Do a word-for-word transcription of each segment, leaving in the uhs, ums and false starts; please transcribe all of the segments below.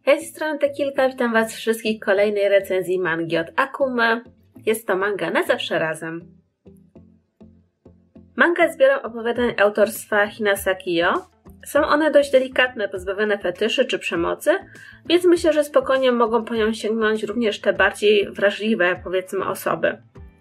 Hej, z strony Tekilka, witam Was wszystkich w kolejnej recenzji mangi od Akumy. Jest to manga Na Zawsze Razem. Manga jest zbiorem opowiadań autorstwa Hinasaki Yo. Są one dość delikatne, pozbawione fetyszy czy przemocy, więc myślę, że spokojnie mogą po nią sięgnąć również te bardziej wrażliwe, powiedzmy, osoby.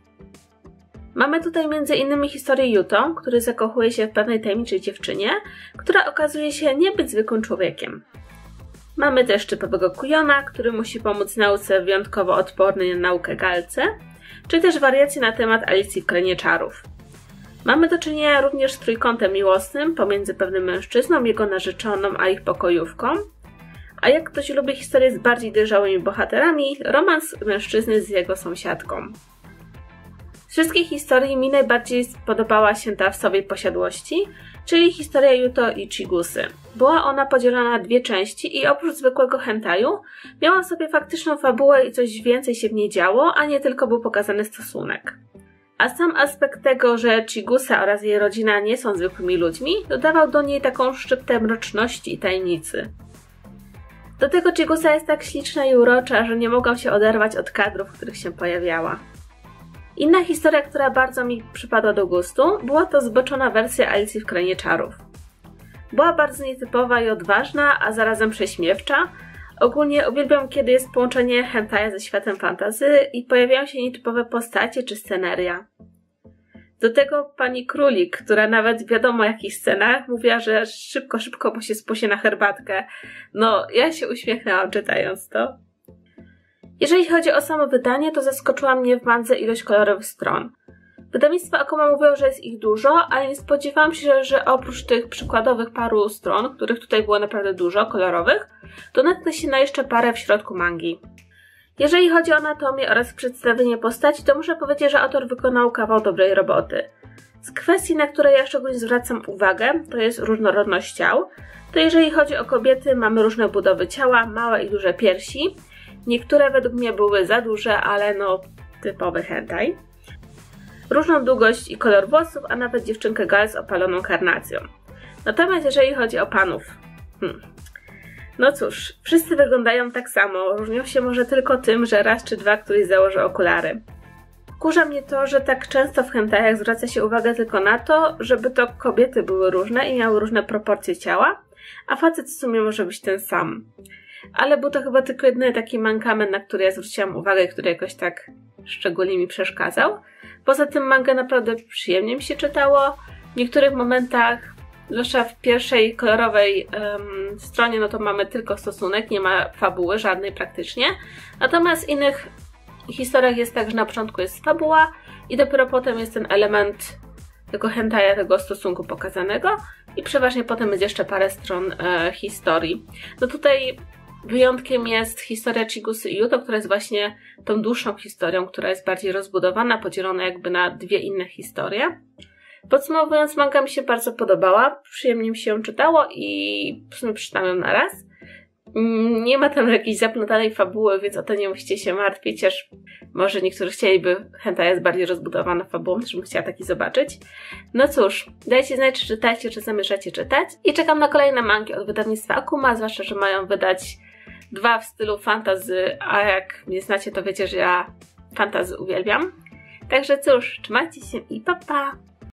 Mamy tutaj między innymi historię Yuto, który zakochuje się w pewnej tajemniczej dziewczynie, która okazuje się nie być zwykłym człowiekiem. Mamy też typowego kujona, który musi pomóc nauce wyjątkowo odpornej na naukę Galce, czy też wariacje na temat Alicji w Krainie Czarów. Mamy do czynienia również z trójkątem miłosnym pomiędzy pewnym mężczyzną, jego narzeczoną, a ich pokojówką. A jak ktoś lubi historie z bardziej dojrzałymi bohaterami, romans mężczyzny z jego sąsiadką. Z wszystkich historii mi najbardziej spodobała się ta w sobie posiadłości, czyli historia Yuto i Chigusy. Była ona podzielona na dwie części i oprócz zwykłego hentaju miała w sobie faktyczną fabułę i coś więcej się w niej działo, a nie tylko był pokazany stosunek. A sam aspekt tego, że Chigusa oraz jej rodzina nie są zwykłymi ludźmi, dodawał do niej taką szczyptę mroczności i tajemnicy. Do tego Chigusa jest tak śliczna i urocza, że nie mogłam się oderwać od kadrów, w których się pojawiała. Inna historia, która bardzo mi przypadła do gustu, była to zboczona wersja Alicji w Krainie Czarów. Była bardzo nietypowa i odważna, a zarazem prześmiewcza. Ogólnie uwielbiam, kiedy jest połączenie hentaja ze światem fantasy i pojawiają się nietypowe postacie czy sceneria. Do tego pani Królik, która nawet w wiadomo jakich scenach mówiła, że szybko, szybko, bo się spuści na herbatkę. No, ja się uśmiechnęłam czytając to. Jeżeli chodzi o samo wydanie, to zaskoczyła mnie w mandze ilość kolorowych stron. Wydawnictwa Akuma mówią, że jest ich dużo, ale nie spodziewałam się, że oprócz tych przykładowych paru stron, których tutaj było naprawdę dużo, kolorowych, to natknę się na jeszcze parę w środku mangi. Jeżeli chodzi o anatomię oraz przedstawienie postaci, to muszę powiedzieć, że autor wykonał kawał dobrej roboty. Z kwestii, na które ja szczególnie zwracam uwagę, to jest różnorodność ciał, to jeżeli chodzi o kobiety, mamy różne budowy ciała, małe i duże piersi. Niektóre według mnie były za duże, ale no typowy hentai. Różną długość i kolor włosów, a nawet dziewczynkę gal z opaloną karnacją. Natomiast jeżeli chodzi o panów, hmm. no cóż, wszyscy wyglądają tak samo, różnią się może tylko tym, że raz czy dwa któryś założy okulary. Wkurza mnie to, że tak często w hentajach zwraca się uwagę tylko na to, żeby to kobiety były różne i miały różne proporcje ciała, a facet w sumie może być ten sam. Ale był to chyba tylko jedyny taki mankament, na który ja zwróciłam uwagę i który jakoś tak szczególnie mi przeszkadzał. Poza tym mangę naprawdę przyjemnie mi się czytało. W niektórych momentach, zwłaszcza w pierwszej kolorowej um, stronie, no to mamy tylko stosunek, nie ma fabuły żadnej praktycznie. Natomiast w innych historiach jest tak, że na początku jest fabuła i dopiero potem jest ten element tego hentaja, tego stosunku pokazanego i przeważnie potem jest jeszcze parę stron e, historii. No tutaj wyjątkiem jest historia Chigusy i Yuto, która jest właśnie tą dłuższą historią, która jest bardziej rozbudowana, podzielona jakby na dwie inne historie. Podsumowując, manga mi się bardzo podobała, przyjemnie mi się ją czytało i w sumie przeczytałam ją na raz. Nie ma tam jakiejś zaplątanej fabuły, więc o to nie musicie się martwić, aż może niektórzy chcieliby hentai z bardziej rozbudowaną fabułą, też bym chciała taki zobaczyć. No cóż, dajcie znać, czy czytacie, czy zamierzacie czytać. I czekam na kolejne mangi od wydawnictwa Akuma, zwłaszcza, że mają wydać dwa w stylu fantasy, a jak mnie znacie, to wiecie, że ja fantasy uwielbiam. Także cóż, trzymajcie się i pa pa!